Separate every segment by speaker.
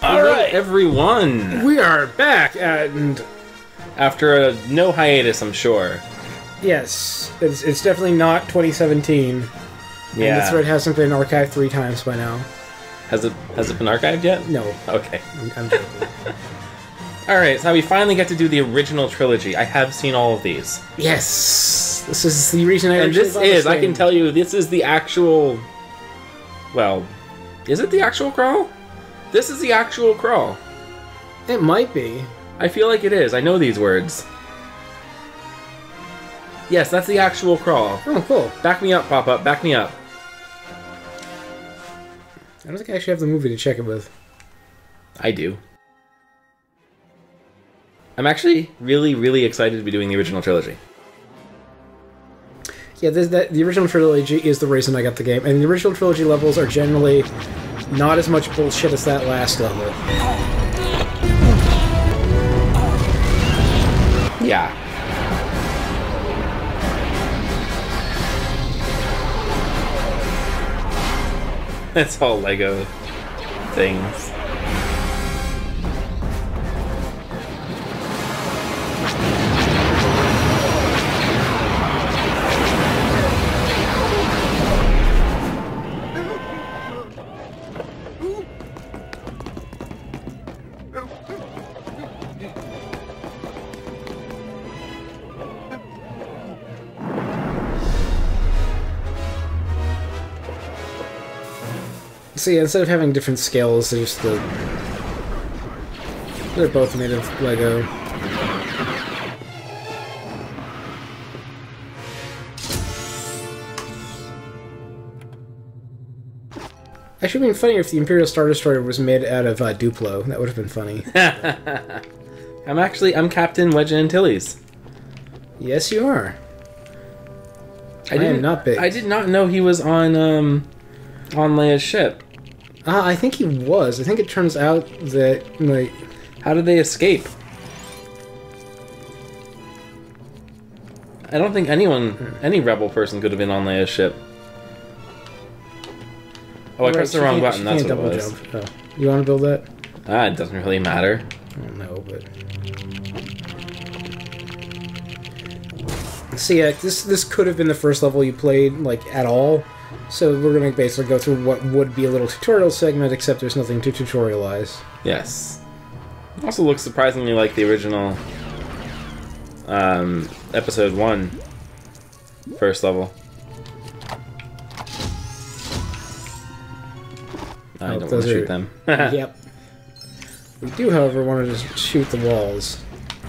Speaker 1: Alright, everyone!
Speaker 2: We are back, and
Speaker 1: After no hiatus, I'm sure.
Speaker 2: yes, it's definitely not 2017.
Speaker 1: Yeah.
Speaker 2: And the thread hasn't been archived 3 times by now.
Speaker 1: Has it been archived yet?
Speaker 2: No.
Speaker 1: Okay.
Speaker 2: I'm joking.
Speaker 1: Alright, so we finally get to do the original trilogy. I have seen all of these.
Speaker 2: Yes! This is the reason I
Speaker 1: And
Speaker 2: originally
Speaker 1: this
Speaker 2: bought
Speaker 1: is, I
Speaker 2: thing.
Speaker 1: can tell you, this is the actual... Well, is it the actual crawl? This is the actual crawl.
Speaker 2: It might be.
Speaker 1: I feel like it is. I know these words. Yes, that's the actual crawl.
Speaker 2: Oh, cool.
Speaker 1: Back me up, Pop-Up. Back me up.
Speaker 2: I don't think I actually have the movie to check it with.
Speaker 1: I do. I'm actually really, really excited to be doing the original trilogy.
Speaker 2: Yeah, the original trilogy is the reason I got the game, and the original trilogy levels are generally not as much bullshit as that last level.
Speaker 1: Yeah. That's all Lego things.
Speaker 2: So yeah, instead of having different scales, they're both made of Lego. Actually, it'd been funnier if the Imperial Star Destroyer was made out of Duplo. That would have been funny.
Speaker 1: I'm Captain Wedge Antilles.
Speaker 2: Yes, you are. I am not big.
Speaker 1: I did not know he was on Leia's ship.
Speaker 2: I think he was. I think it turns out that, like...
Speaker 1: How did they escape? I don't think any rebel person could have been on Leia's ship. Oh, I pressed the wrong button, that's what it was.
Speaker 2: Jump. Oh. You want to build that?
Speaker 1: It doesn't really matter.
Speaker 2: I don't know, but... So yeah, this could have been the first level you played, like, at all. So we're going to basically go through what would be a little tutorial segment, except there's nothing to tutorialize.
Speaker 1: Yes. It also looks surprisingly like the original Episode 1 first level. I don't want to shoot them.
Speaker 2: Yep. We do, however, want to just shoot the walls.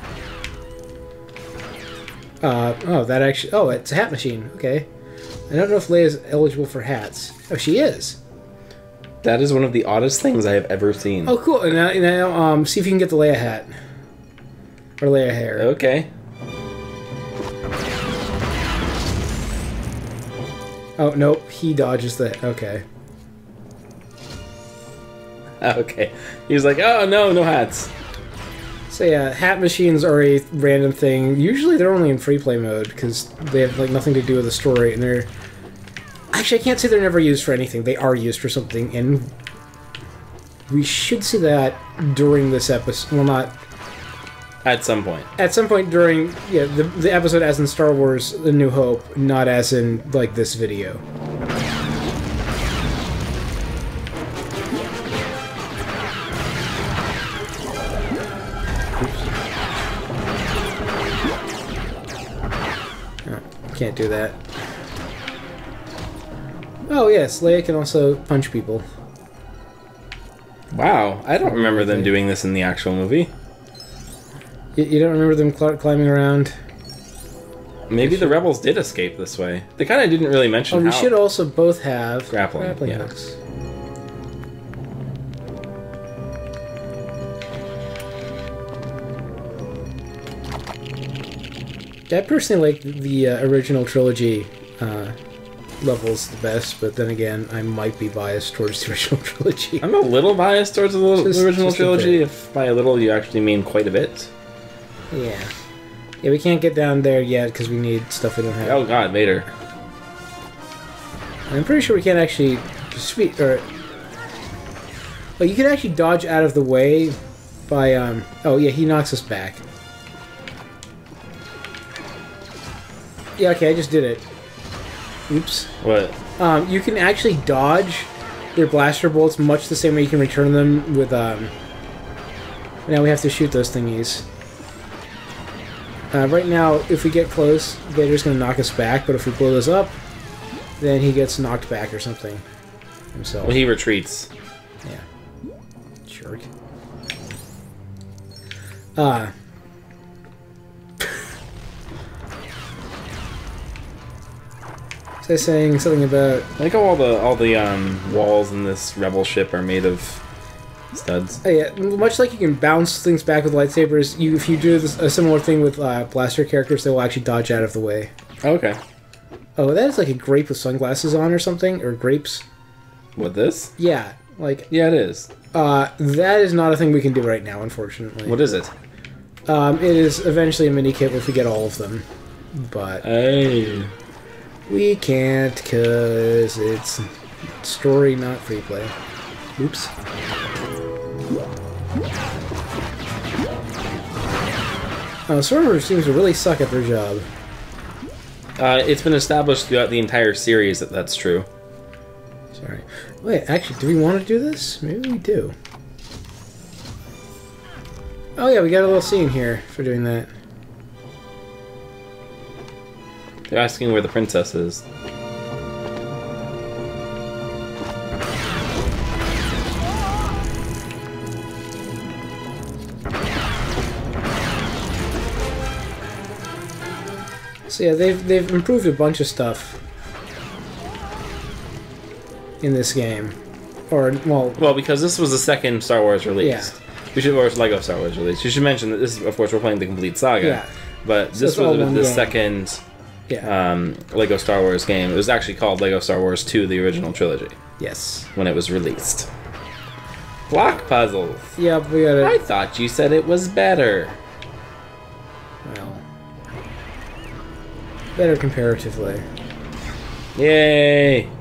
Speaker 2: Oh, that actually... Oh, it's a hat machine. Okay. I don't know if Leia's eligible for hats. Oh, she is.
Speaker 1: That is one of the oddest things I have ever seen.
Speaker 2: Oh, cool. And now, see if you can get the Leia hat. Or Leia hair.
Speaker 1: Okay.
Speaker 2: Oh, nope. He dodges the... Okay.
Speaker 1: Okay. He was like, oh, no hats.
Speaker 2: So yeah, hat machines are a random thing. Usually they're only in free play mode, because they have like nothing to do with the story, and they're... Actually, I can't say they're never used for anything. They are used for something, and we should see that during this episode. Well, not...
Speaker 1: At some point.
Speaker 2: At some point during, yeah, the episode as in Star Wars A New Hope, not as in, like, this video. Can't do that. Oh yes, Leia can also punch people.
Speaker 1: Wow, I don't remember them doing this in the actual movie.
Speaker 2: You don't remember them climbing around?
Speaker 1: Maybe the rebels did escape this way. They kind of didn't really mention
Speaker 2: how. We
Speaker 1: how.
Speaker 2: should also both have
Speaker 1: grappling yeah.
Speaker 2: hooks. I personally like the original trilogy levels the best, but then again, I might be biased towards the original trilogy.
Speaker 1: I'm a little biased towards the original trilogy, if by a little you actually mean quite a bit.
Speaker 2: Yeah. Yeah, we can't get down there yet because we need stuff we don't have.
Speaker 1: Oh god, Vader.
Speaker 2: I'm pretty sure we can't actually speak, or... Oh, you can actually dodge out of the way by, oh yeah, he knocks us back. Yeah, okay, I just did it. Oops.
Speaker 1: What?
Speaker 2: You can actually dodge their blaster bolts much the same way you can return them with, now we have to shoot those thingies. Right now, if we get close, Vader's gonna knock us back, but if we blow those up, then he gets knocked back or something himself.
Speaker 1: Well, he retreats.
Speaker 2: Yeah. Jerk. Was I saying something about...
Speaker 1: I like how all the walls in this rebel ship are made of studs.
Speaker 2: Oh yeah, much like you can bounce things back with lightsabers, if you do a similar thing with blaster characters, they will actually dodge out of the way.
Speaker 1: Okay.
Speaker 2: Oh, that is like a grape with sunglasses on or something? Or grapes?
Speaker 1: What, this?
Speaker 2: Yeah, like...
Speaker 1: Yeah, it is.
Speaker 2: That is not a thing we can do right now, unfortunately.
Speaker 1: What is it?
Speaker 2: It is eventually a mini-kit if we get all of them. But...
Speaker 1: Hey.
Speaker 2: We can't, because it's story, not free play. Oops. Stormtroopers seems to really suck at their job.
Speaker 1: It's been established throughout the entire series that that's true.
Speaker 2: Sorry. Wait, actually, do we want to do this? Maybe we do. Oh yeah, we got a little scene here for doing that.
Speaker 1: They're asking where the princess is.
Speaker 2: So yeah, they've improved a bunch of stuff in this game, or
Speaker 1: well, because this was the second Star Wars release.
Speaker 2: Yeah.
Speaker 1: We should, or Lego Star Wars release. You should mention that this, of course, we're playing the complete saga.
Speaker 2: Yeah.
Speaker 1: But
Speaker 2: So
Speaker 1: this
Speaker 2: it's all
Speaker 1: was
Speaker 2: one
Speaker 1: the
Speaker 2: game.
Speaker 1: second
Speaker 2: yeah,
Speaker 1: Lego Star Wars game. It was actually called Lego Star Wars 2: The Original Trilogy
Speaker 2: yes,
Speaker 1: when it was released. Block puzzles.
Speaker 2: yeah, we got
Speaker 1: I
Speaker 2: it.
Speaker 1: thought you said it was better.
Speaker 2: Well, better comparatively.
Speaker 1: Yay!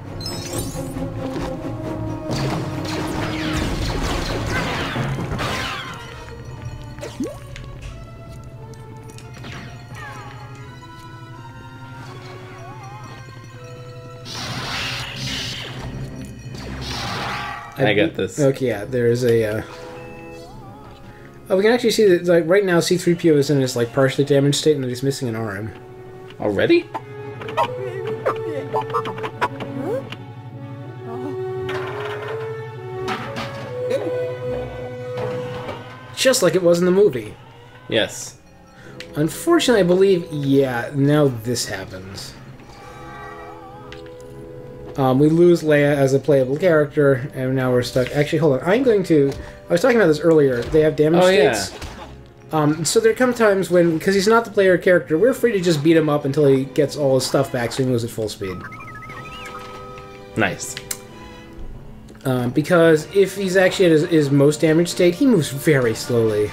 Speaker 1: I get this.
Speaker 2: Okay, yeah, there is a. Oh, we can actually see that. Like right now, C-3PO is in his like partially damaged state, and that he's missing an arm.
Speaker 1: Already?
Speaker 2: Just like it was in the movie.
Speaker 1: Yes.
Speaker 2: Unfortunately, I believe, yeah, now this happens. We lose Leia as a playable character, and now we're stuck. Actually, hold on. I'm going to... I was talking about this earlier. They have damage states.
Speaker 1: Yeah.
Speaker 2: So there come times when, because he's not the player character, we're free to just beat him up until he gets all his stuff back so he moves at full speed.
Speaker 1: Nice.
Speaker 2: Because if he's actually at his most damaged state, he moves very slowly.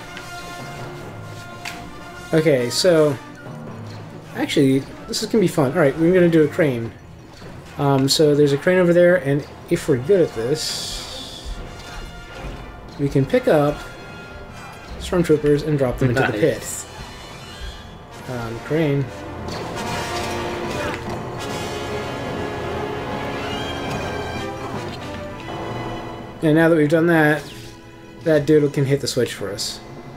Speaker 2: Okay, so... Actually, this is going to be fun. Alright, we're going to do a crane. So there's a crane over there, and if we're good at this, we can pick up stormtroopers and drop them into the pit. Crane. And now that we've done that, that dude can hit the switch for us.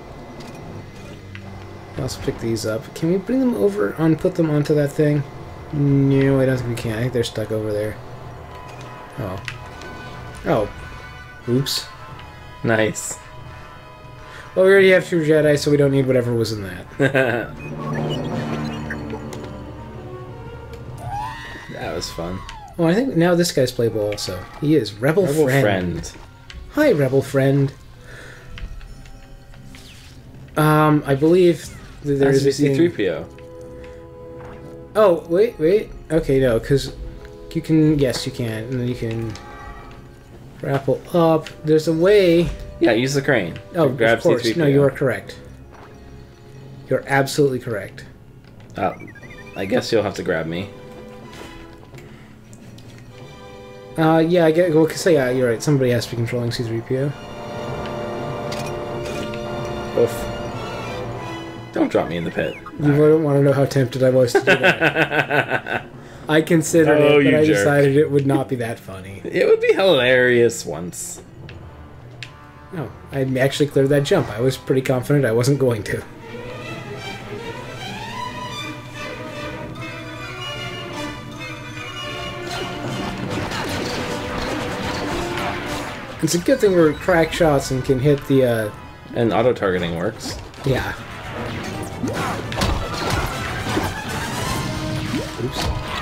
Speaker 2: Let's pick these up. Can we bring them over and put them onto that thing? No, I don't think we can. I think they're stuck over there. Oh. Oh. Oops.
Speaker 1: Nice.
Speaker 2: Well, we already have 2 Jedi, so we don't need whatever was in that.
Speaker 1: That was fun.
Speaker 2: Oh, I think now this guy's playable also. He is. Rebel Friend. Hi, Rebel Friend. I believe that there's a
Speaker 1: C-3PO.
Speaker 2: Oh, wait. Okay, no, because you can... Yes, you can. And then you can grapple up. There's a way...
Speaker 1: Yeah, use the crane.
Speaker 2: Oh,
Speaker 1: grab
Speaker 2: of course.
Speaker 1: C-3PO.
Speaker 2: No, you are correct. You're absolutely correct.
Speaker 1: Oh, I guess you'll have to grab me.
Speaker 2: Yeah, I get. Well, so yeah, you're right. Somebody has to be controlling C-3PO.
Speaker 1: Oof. Don't drop me in the pit.
Speaker 2: You wouldn't want to know how tempted I was to do that. I considered it, but I
Speaker 1: jerk.
Speaker 2: decided it would not be that funny.
Speaker 1: It would be hilarious once.
Speaker 2: No, I actually cleared that jump. I was pretty confident I wasn't going to. It's a good thing we're crack shots and can hit the,
Speaker 1: And auto-targeting works.
Speaker 2: Yeah. Oops.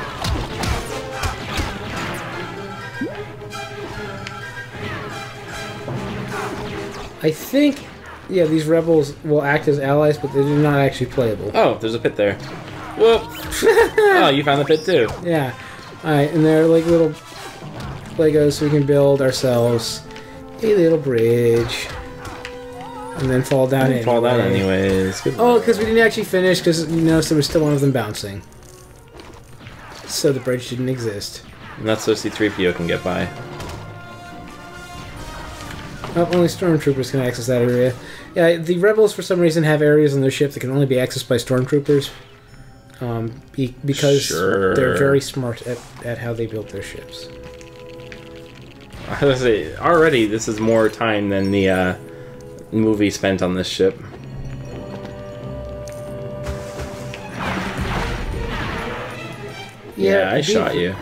Speaker 2: I think, yeah, these rebels will act as allies, but they're not actually playable.
Speaker 1: Oh, there's a pit there. Whoop! Oh, you found the pit too.
Speaker 2: Yeah. Alright, and they're like little Legos so we can build ourselves a little bridge. And then fall down anyway.
Speaker 1: Fall down anyways. Good
Speaker 2: Oh, because we didn't actually finish, because you noticed there was still one of them bouncing. So the bridge didn't exist.
Speaker 1: And that's so C-3PO can get by.
Speaker 2: Oh, only stormtroopers can access that area. Yeah, the rebels for some reason have areas on their ship that can only be accessed by stormtroopers. Because they're very smart at how they build their ships.
Speaker 1: I was gonna say, already this is more time than the movie spent on this ship. Yeah, I shot you.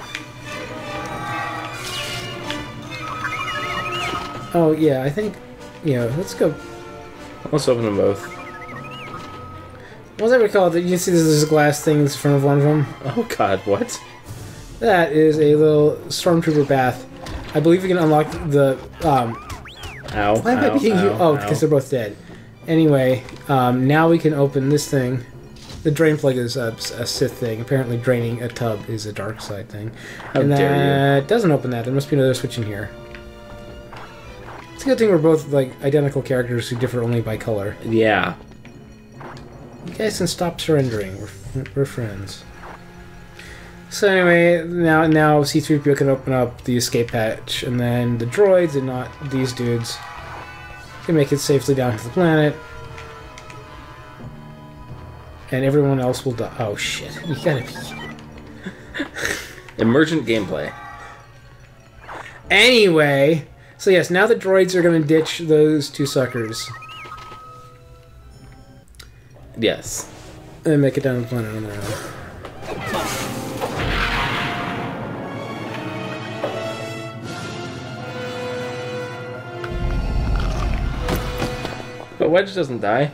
Speaker 2: Oh, yeah, I think... Yeah, let's go...
Speaker 1: Let's open them both.
Speaker 2: What was I recall? You see there's glass things in front of one of them?
Speaker 1: Oh god, what?
Speaker 2: That is a little stormtrooper bath. I believe we can unlock the...
Speaker 1: Ow,
Speaker 2: why am I being you? Oh, because they're both dead. Anyway, now we can open this thing. The drain plug is a Sith thing. Apparently draining a tub is a dark side thing.
Speaker 1: How dare you.
Speaker 2: It doesn't open that. There must be another switch in here. It's a good thing we're both, like, identical characters who differ only by color.
Speaker 1: Yeah.
Speaker 2: You guys can stop surrendering. We're friends. So anyway, now C-3PO can open up the escape hatch, and then the droids, and not these dudes, can make it safely down to the planet. And everyone else will die. Oh shit, you gotta be...
Speaker 1: Emergent gameplay.
Speaker 2: Anyway, so yes, now the droids are gonna ditch those two suckers.
Speaker 1: Yes.
Speaker 2: And make it down to the planet on their own.
Speaker 1: But Wedge doesn't die.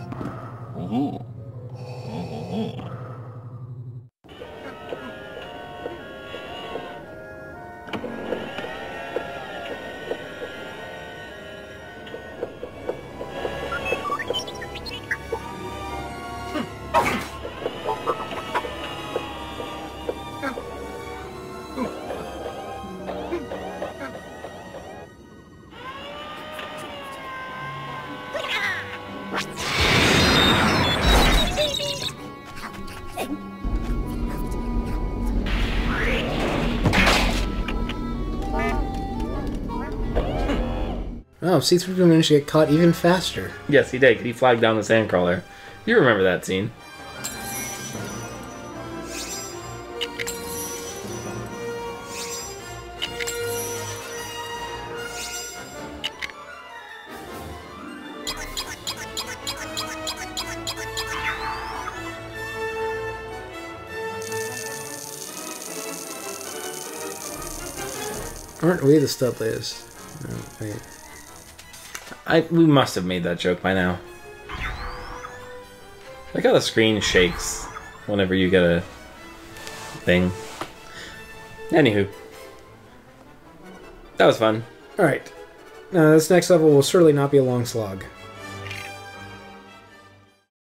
Speaker 1: Oh, C-3PO managed to get caught even faster. Yes, he did. He flagged down the sandcrawler. You remember that scene.
Speaker 2: Aren't we the Studleys? No, wait.
Speaker 1: We must have made that joke by now. Look how the screen shakes whenever you get a thing. Anywho. That was fun.
Speaker 2: Alright. This next level will surely not be a long slog.